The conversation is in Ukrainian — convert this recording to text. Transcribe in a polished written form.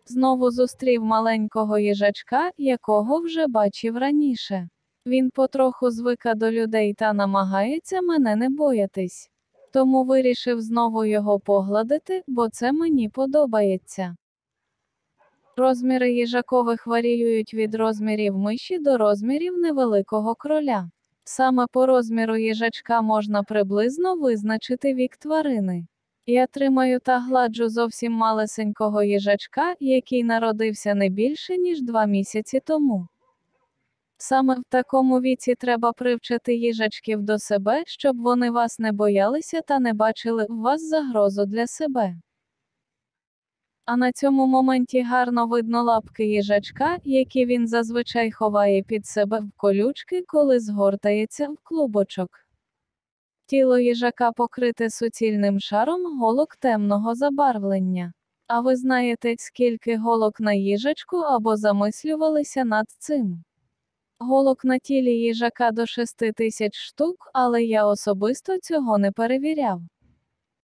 Знову зустрів маленького їжачка, якого вже бачив раніше. Він потроху звика до людей та намагається мене не боятись. Тому вирішив знову його погладити, бо це мені подобається. Розміри їжакових варіюють від розмірів миші до розмірів невеликого кроля. Саме по розміру їжачка можна приблизно визначити вік тварини. Я тримаю та гладжу зовсім малесенького їжачка, який народився не більше, ніж 2 місяці тому. Саме в такому віці треба привчити їжачків до себе, щоб вони вас не боялися та не бачили в вас загрозу для себе. А на цьому моменті гарно видно лапки їжачка, які він зазвичай ховає під себе в колючки, коли згортається в клубочок. Тіло їжака покрите суцільним шаром голок темного забарвлення. А ви знаєте, скільки голок на їжачку або замислювалися над цим? Голок на тілі їжака до 6000 штук, але я особисто цього не перевіряв.